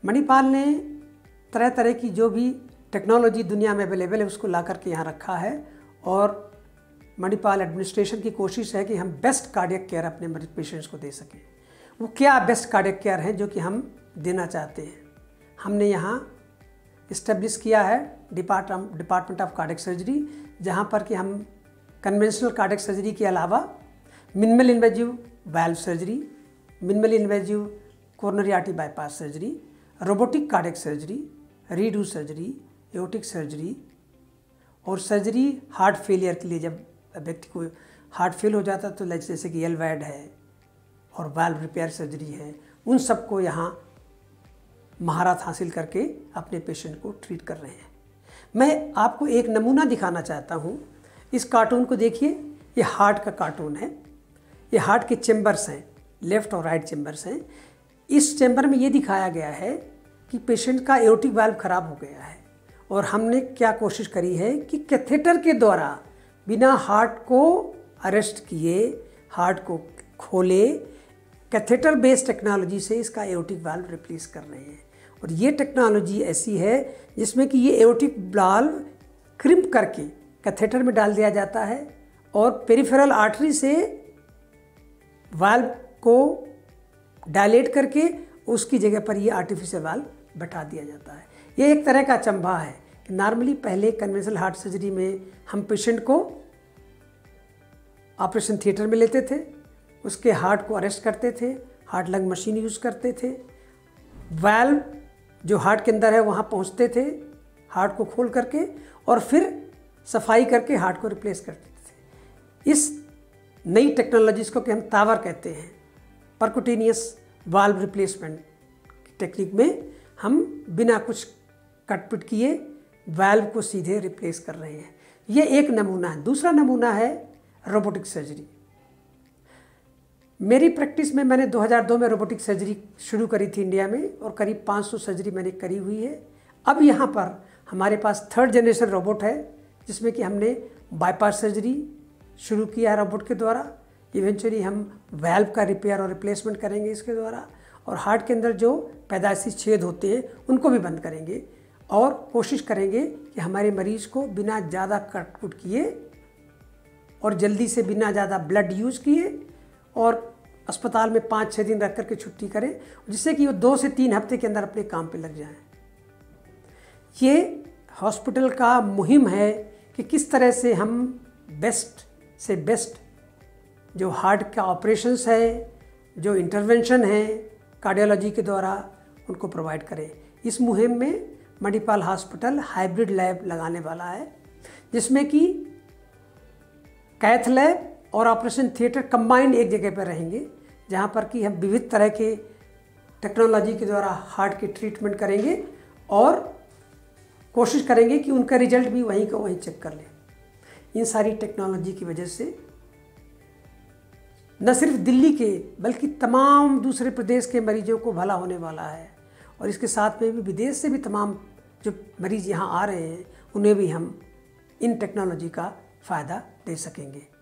मणिपाल ने तरह तरह की जो भी टेक्नोलॉजी दुनिया में अवेलेबल है उसको ला करके यहाँ रखा है और मणिपाल एडमिनिस्ट्रेशन की कोशिश है कि हम बेस्ट कार्डियक केयर अपने मरीज पेशेंट्स को दे सकें। वो क्या बेस्ट कार्डियक केयर है जो कि हम देना चाहते हैं। हमने यहाँ इस्टेब्लिश किया है डिपार्टमेंट ऑफ कार्डियक सर्जरी, जहाँ पर कि हम कन्वेंशनल कार्डियक सर्जरी के अलावा minimal invasive valve surgery, minimal invasive coronary artery bypass surgery, robotic cardiac surgery, redo surgery, aortic surgery और सर्जरी हार्ट फेलियर के लिए जब व्यक्ति को हार्ट फेल हो जाता तो जैसे कि एलवैड है और वाल्व रिपेयर सर्जरी है, उन सबको यहाँ महारत हासिल करके अपने पेशेंट को ट्रीट कर रहे हैं। मैं आपको एक नमूना दिखाना चाहता हूँ। इस कार्टून को देखिए, ये हार्ट का कार्टून है। ये हार्ट के चेम्बर्स हैं, लेफ्ट और राइट चेम्बर्स हैं। इस चेम्बर में ये दिखाया गया है कि पेशेंट का एओर्टिक वाल्व खराब हो गया है और हमने क्या कोशिश करी है कि कैथेटर के द्वारा बिना हार्ट को अरेस्ट किए हार्ट को खोले कैथेटर बेस्ड टेक्नोलॉजी से इसका एओर्टिक वाल्व रिप्लेस कर रहे हैं। और ये टेक्नोलॉजी ऐसी है जिसमें कि ये एओर्टिक वाल्व क्रिम्प करके कैथेटर में डाल दिया जाता है और पेरिफेरल आर्टरी से वाल्व को डायलेट करके उसकी जगह पर ये आर्टिफिशियल वाल्व बैठा दिया जाता है। ये एक तरह का अचंभा है कि नॉर्मली पहले कन्वेंशनल हार्ट सर्जरी में हम पेशेंट को ऑपरेशन थिएटर में लेते थे, उसके हार्ट को अरेस्ट करते थे, हार्ट लंग मशीन यूज़ करते थे, वाल्व जो हार्ट के अंदर है वहाँ पहुँचते थे हार्ट को खोल करके और फिर सफाई करके हार्ट को रिप्लेस करते थे। इस नई टेक्नोलॉजीज़ को कि हम टावर कहते हैं, परक्यूटेनियस वाल्व रिप्लेसमेंट टेक्निक में हम बिना कुछ कटपिट किए वाल्व को सीधे रिप्लेस कर रहे हैं। ये एक नमूना है। दूसरा नमूना है रोबोटिक सर्जरी। मेरी प्रैक्टिस में मैंने 2002 में रोबोटिक सर्जरी शुरू करी थी इंडिया में और करीब 500 सर्जरी मैंने करी हुई है। अब यहाँ पर हमारे पास 3rd जनरेशन रोबोट है जिसमें कि हमने बाईपास सर्जरी शुरू किया है रोबोट के द्वारा। इवेंचुअली हम वाल्व का रिपेयर और रिप्लेसमेंट करेंगे इसके द्वारा और हार्ट के अंदर जो पैदाइशी छेद होते हैं उनको भी बंद करेंगे और कोशिश करेंगे कि हमारे मरीज को बिना ज़्यादा कटकुट किए और जल्दी से बिना ज़्यादा ब्लड यूज़ किए और अस्पताल में 5-6 दिन रख करके छुट्टी करें, जिससे कि वो 2 से 3 हफ्ते के अंदर अपने काम पे लग जाएं। ये हॉस्पिटल का मुहिम है कि किस तरह से हम बेस्ट से बेस्ट जो हार्ट का ऑपरेशंस है, जो इंटरवेंशन है कार्डियोलॉजी के द्वारा, उनको प्रोवाइड करें। इस मुहिम में मणिपाल हॉस्पिटल हाइब्रिड लैब लगाने वाला है जिसमें कि कैथ लैब और ऑपरेशन थिएटर कंबाइंड एक जगह पर रहेंगे, जहां पर कि हम विविध तरह के टेक्नोलॉजी के द्वारा हार्ट की ट्रीटमेंट करेंगे और कोशिश करेंगे कि उनका रिजल्ट भी वहीं का वहीं चेक कर लें। इन सारी टेक्नोलॉजी की वजह से न सिर्फ दिल्ली के बल्कि तमाम दूसरे प्रदेश के मरीजों को भला होने वाला है और इसके साथ में भी विदेश से भी तमाम जो मरीज़ यहाँ आ रहे हैं उन्हें भी हम इन टेक्नोलॉजी का फ़ायदा दे सकेंगे।